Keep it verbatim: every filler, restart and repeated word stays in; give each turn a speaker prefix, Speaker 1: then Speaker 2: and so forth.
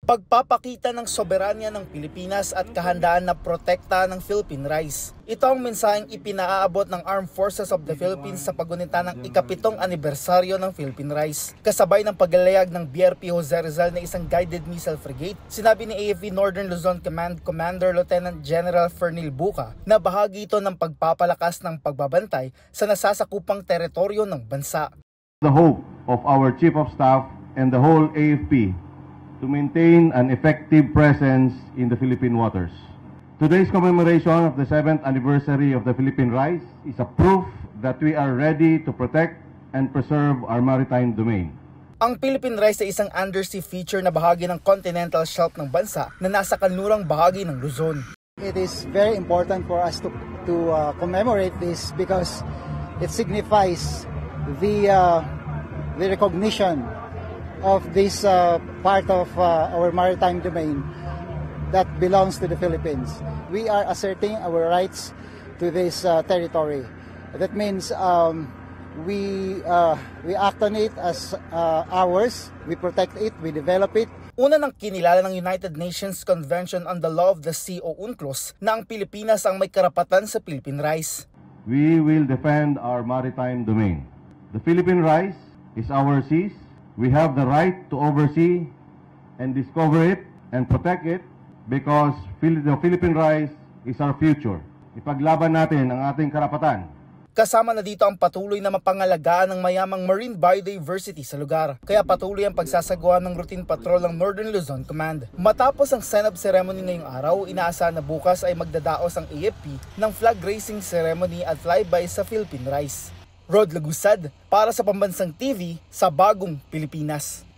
Speaker 1: pagpapakita ng soberanya ng Pilipinas at kahandaan na protekta ng Philippine Rice. Ito ang mensaheng ipinaaabot ng Armed Forces of the Philippines sa paggunita ng ikapitong anibersaryo ng Philippine Rice. Kasabay ng paglalayag ng B R P Jose Rizal na isang guided missile frigate, sinabi ni A F P Northern Luzon Command Commander Lieutenant General Fernil Buca na bahagi ito ng pagpapalakas ng pagbabantay sa nasasakupang teritoryo ng bansa.
Speaker 2: The hope of our Chief of Staff and the whole A F P to maintain an effective presence in the Philippine waters. Today's commemoration of the seventh anniversary of the Philippine Rice is a proof that we are ready to protect and preserve our maritime domain.
Speaker 1: Ang Philippine Rice ay isang undersea feature na bahagi ng continental shelf ng bansa na nasa kanlurang bahagi ng Luzon.
Speaker 3: It is very important for us to, to uh, commemorate this because it signifies the, uh, the recognition of this uh, part of uh, our maritime domain that belongs to the Philippines. We are asserting our rights to this uh, territory. That means um, we, uh, we act on it as uh, ours, we protect it, we develop it.
Speaker 1: Una nang kinilala ng United Nations Convention on the Law of the Sea o UNCLOS na ang Pilipinas ang may karapatan sa Philippine Rice.
Speaker 2: We will defend our maritime domain. The Philippine Rice is our seas. We have the right to oversee and discover it and protect it because the Philippine Rice is our future. Ipaglaban natin ang ating karapatan.
Speaker 1: Kasama na dito ang patuloy na mapangalagaan ng mayamang marine biodiversity sa lugar. Kaya patuloy ang pagsasagawa ng routine patrol ng Northern Luzon Command. Matapos ang send-off ceremony ngayong araw, inaasahan na bukas ay magdadaos ang A F P ng flag raising ceremony at flyby sa Philippine Rice. Rod Lagusad para sa Pambansang T V sa Bagong Pilipinas.